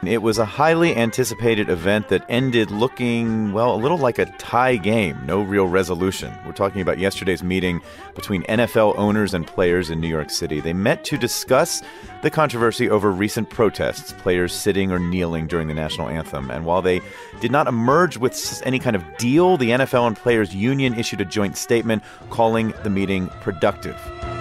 It was a highly anticipated event that ended looking, well, a little like a tie game. No real resolution. We're talking about yesterday's meeting between NFL owners and players in New York City. They met to discuss the controversy over recent protests, players sitting or kneeling during the national anthem. And while they did not emerge with any kind of deal, the NFL and Players Union issued a joint statement calling the meeting productive.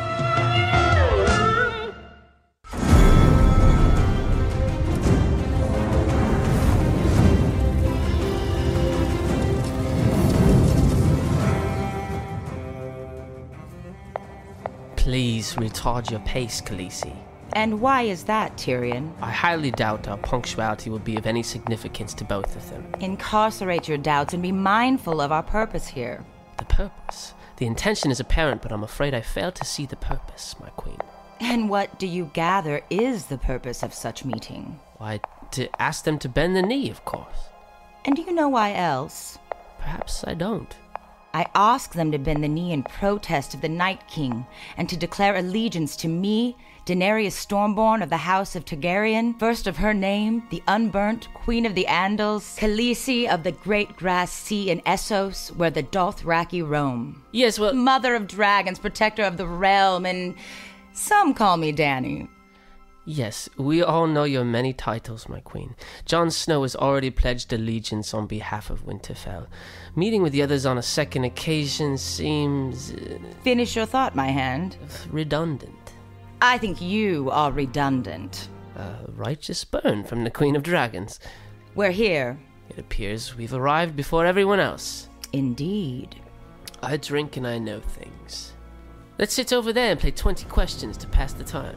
Please retard your pace, Khaleesi. And why is that, Tyrion? I highly doubt our punctuality will be of any significance to both of them. Incarcerate your doubts and be mindful of our purpose here. The purpose? The intention is apparent, but I'm afraid I fail to see the purpose, my queen. And what do you gather is the purpose of such meeting? Why, to ask them to bend the knee, of course. And do you know why else? Perhaps I don't. I ask them to bend the knee in protest of the Night King and to declare allegiance to me, Daenerys Stormborn of the House of Targaryen, first of her name, the unburnt Queen of the Andals, Khaleesi of the Great Grass Sea in Essos, where the Dothraki roam. Yes, well... Mother of dragons, protector of the realm, and some call me Dany. Yes, we all know your many titles, my queen. Jon Snow has already pledged allegiance on behalf of Winterfell. Meeting with the others on a second occasion seems... Finish your thought, my hand. Redundant. I think you are redundant. A righteous burn from the Queen of Dragons. We're here. It appears we've arrived before everyone else. Indeed. I drink and I know things. Let's sit over there and play 20 questions to pass the time.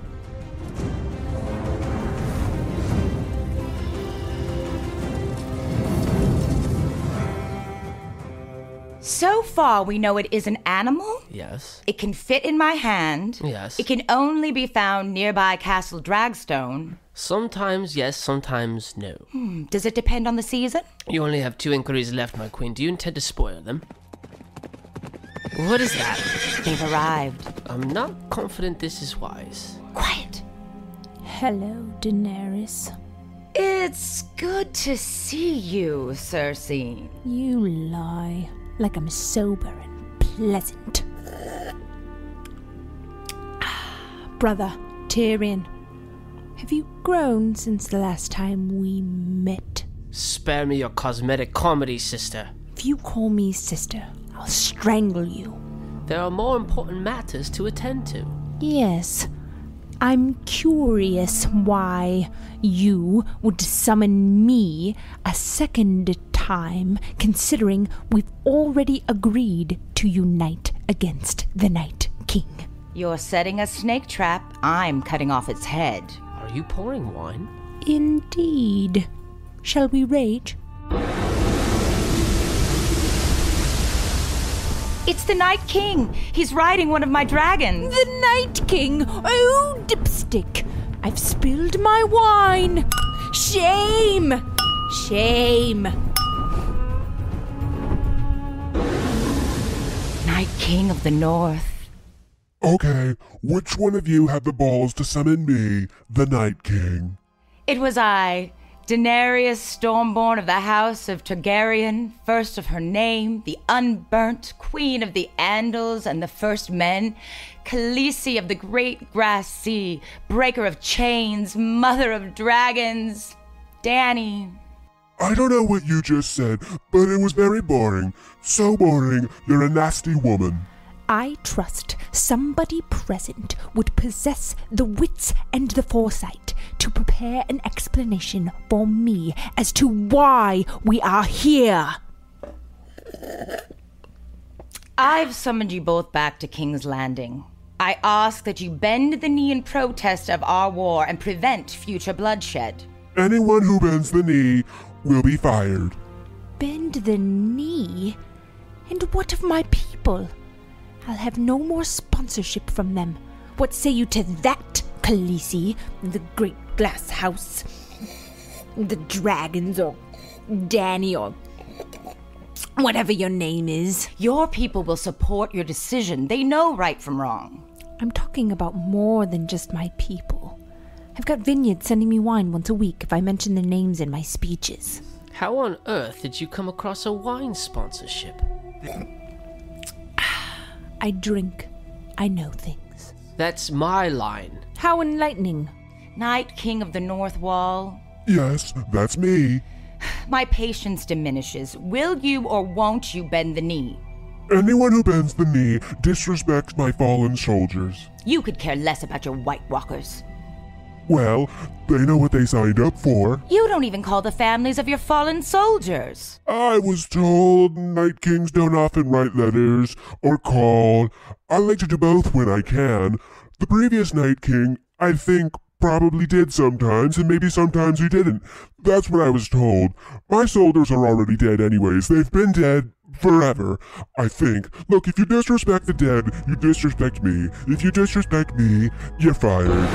So far, we know it is an animal. Yes. It can fit in my hand. Yes. It can only be found nearby Castle Dragstone. Sometimes yes, sometimes no. Does it depend on the season? You only have 2 inquiries left, my queen. Do you intend to spoil them? What is that? They've arrived. I'm not confident this is wise. Quiet. Hello, Daenerys. It's good to see you, Cersei. You lie. Like I'm sober and pleasant. Brother, Tyrion, have you grown since the last time we met? Spare me your cosmetic comedy, sister. If you call me sister, I'll strangle you. There are more important matters to attend to. Yes. I'm curious why you would summon me a second time, considering we've already agreed to unite against the Night King. You're setting a snake trap. I'm cutting off its head. Are you pouring wine? Indeed. Shall we rage? It's the Night King. He's riding one of my dragons. The Night King! Oh, dipstick! I've spilled my wine! Shame! Shame! Night King of the North. Okay, which one of you had the balls to summon me, the Night King? It was I, Daenerys Stormborn of the House of Targaryen, first of her name, the unburnt Queen of the Andals and the First Men, Khaleesi of the Great Grass Sea, breaker of chains, mother of dragons, Dany. I don't know what you just said, but it was very boring. So boring, you're a nasty woman. I trust somebody present would possess the wits and the foresight to prepare an explanation for me as to why we are here. I've summoned you both back to King's Landing. I ask that you bend the knee in protest of our war and prevent future bloodshed. Anyone who bends the knee will be fired. Bend the knee? And what of my people? I'll have no more sponsorship from them. What say you to that, Khaleesi? The Great Glass House, the dragons, or Dany, or whatever your name is. Your people will support your decision. They know right from wrong. I'm talking about more than just my people. I've got vineyards sending me wine once a week if I mention their names in my speeches. How on earth did you come across a wine sponsorship? I drink. I know things. That's my line. How enlightening. Night King of the North Wall. Yes, that's me. My patience diminishes. Will you or won't you bend the knee? Anyone who bends the knee disrespects my fallen soldiers. You could care less about your White Walkers. Well, they know what they signed up for. You don't even call the families of your fallen soldiers. I was told Night Kings don't often write letters or call. I like to do both when I can. The previous Night King, I think, probably did sometimes, and maybe sometimes he didn't. That's what I was told. My soldiers are already dead anyways. They've been dead forever, I think. Look, if you disrespect the dead, you disrespect me. If you disrespect me, you're fired.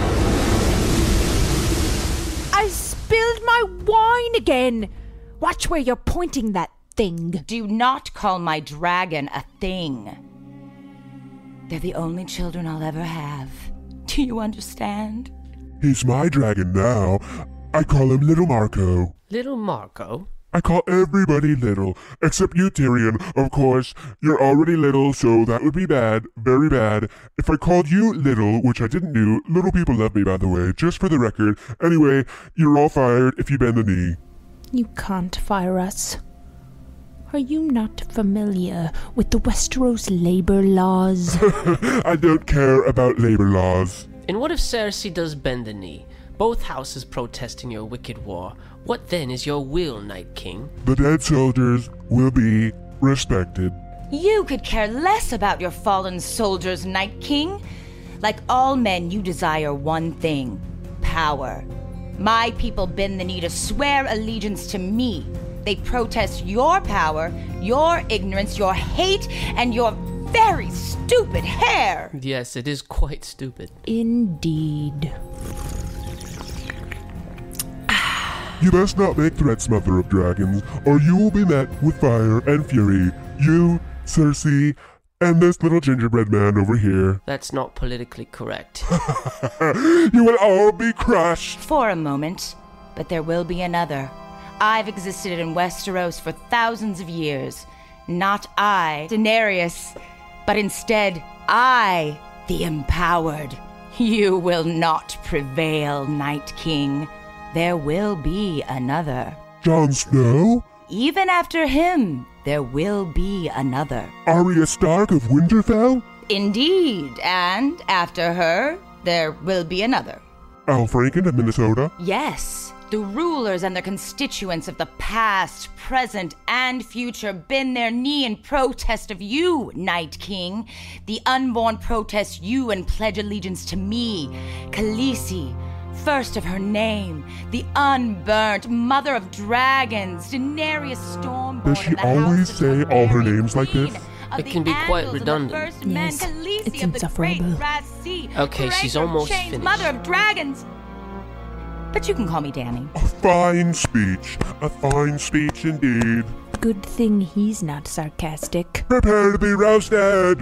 I spilled my wine again! Watch where you're pointing that thing. Do not call my dragon a thing. They're the only children I'll ever have. Do you understand? He's my dragon now. I call him Little Marco. Little Marco? I call everybody little, except you, Tyrion. Of course, you're already little, so that would be bad, very bad. If I called you little, which I didn't do, little people love me, by the way, just for the record. Anyway, you're all fired if you bend the knee. You can't fire us. Are you not familiar with the Westeros labor laws? I don't care about labor laws. And what if Cersei does bend the knee? Both houses protesting your wicked war. What then is your will, Night King? The dead soldiers will be respected. You could care less about your fallen soldiers, Night King. Like all men, you desire one thing: power. My people bend the knee to swear allegiance to me. They protest your power, your ignorance, your hate, and your very stupid hair. Yes, it is quite stupid. Indeed. You best not make threats, Mother of Dragons, or you will be met with fire and fury. You, Cersei, and this little gingerbread man over here. That's not politically correct. You will all be crushed. For a moment, but there will be another. I've existed in Westeros for thousands of years. Not I, Daenerys, but instead I, the empowered. You will not prevail, Night King. There will be another. Jon Snow? Even after him, there will be another. Arya Stark of Winterfell? Indeed, and after her, there will be another. Al Franken of Minnesota? Yes, the rulers and their constituents of the past, present, and future bend their knee in protest of you, Night King. The unborn protest you and pledge allegiance to me, Khaleesi, first of her name, the unburnt mother of dragons, Daenerys Stormborn. Does she always say all her names like this? It can be quite redundant. Yes, it's insufferable. Okay, she's almost finished. Mother of dragons. But you can call me Danny. A fine speech. A fine speech indeed. Good thing he's not sarcastic. Prepare to be roasted.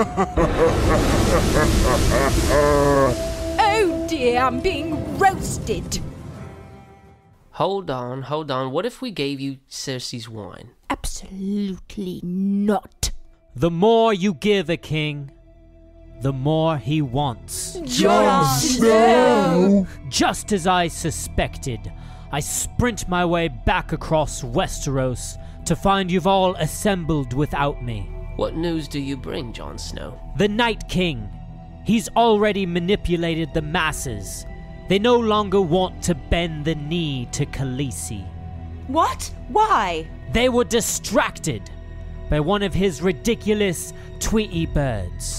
Oh dear, I'm being roasted. Hold on. What if we gave you Cersei's wine? Absolutely not. The more you give a king, the more he wants. Jon Snow! Just as I suspected, I sprint my way back across Westeros to find you've all assembled without me. What news do you bring, Jon Snow? The Night King. He's already manipulated the masses. They no longer want to bend the knee to Khaleesi. What? Why? They were distracted by one of his ridiculous Tweety birds.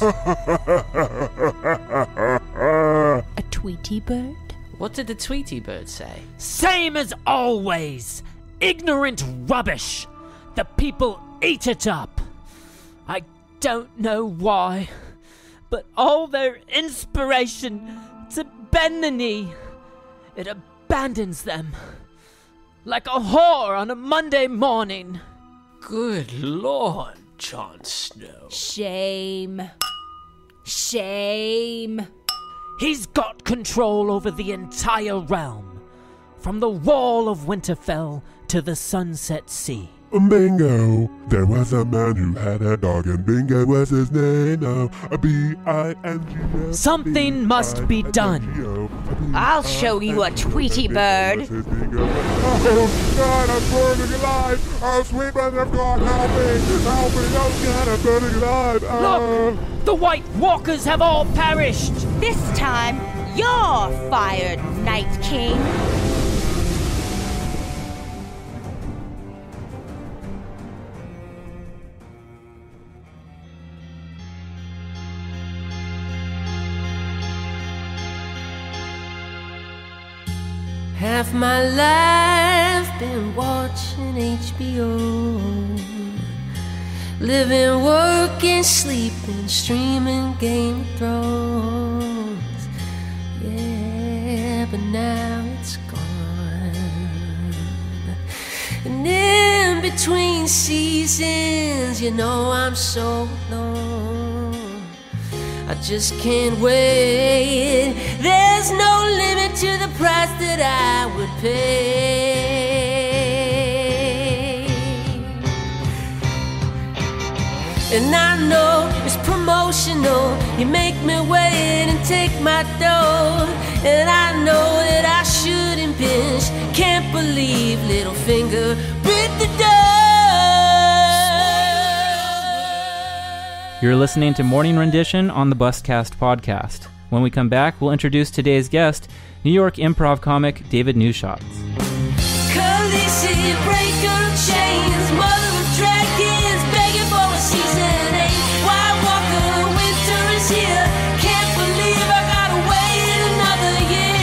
A Tweety bird? What did the Tweety bird say? Same as always! Ignorant rubbish! The people eat it up! I don't know why, but all their inspiration to bend the knee, it abandons them. Like a whore on a Monday morning. Good Lord, Jon Snow. Shame. Shame. He's got control over the entire realm, from the Wall of Winterfell to the Sunset Sea. Bingo! There was a man who had a dog, and Bingo was his name. B-I-N-G-O. Something must be done. I'll show you a Tweety bird. Oh, God, I'm burning alive! Oh, sweet mother of God, help me! Help me! Oh, God, I'm burning alive! Look! The White Walkers have all perished! This time, you're fired, Night King. Half my life been watching HBO, living, working, sleeping, streaming Game of Thrones. Yeah, but now it's gone. And in between seasons, you know I'm so alone. I just can't wait. There's no limit to the price that I would pay. And I know it's promotional. You make me wait and take my dough. And I know that I shouldn't pinch. Can't believe Littlefinger bit the dust. You're listening to Morning Rendition on the Buscast podcast. When we come back, we'll introduce today's guest, New York improv comic David Neuschatz. Khaleesi, breaker of chains, mother of dragons, begging for a season 8. White Walker, winter is here. Can't believe I gotta wait another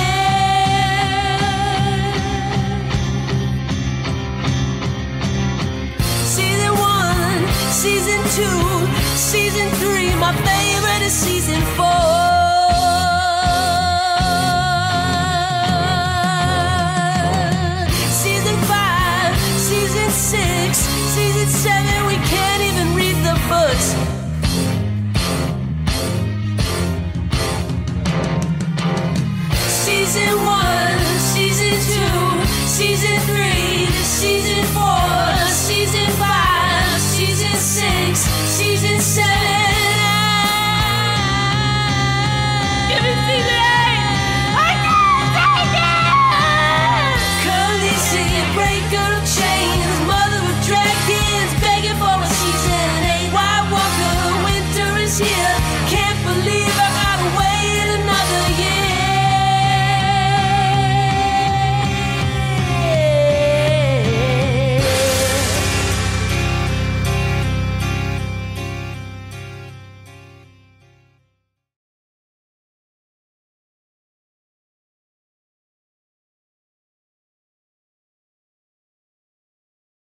year. Season 1, season 2, season 3, my favorite is season 4. Season 5, season 6, season 7, we can't even read the books. Season 1, season 2, season 3, season 4, season 5.